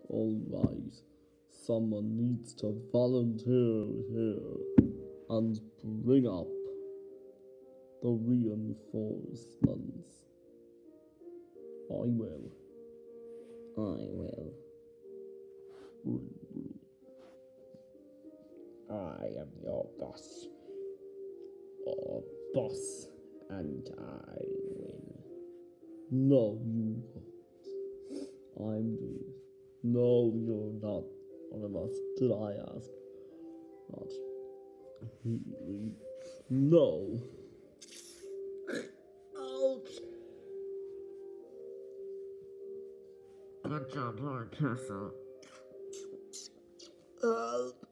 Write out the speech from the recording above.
Alright, someone needs to volunteer here and bring up the reinforcements. I will. I am your boss. Or boss, and I win. No, you won't. I'm doing it. No, you're not one of us. Did I ask? Not really. No. Ouch! Good job, Lord Castle. Help.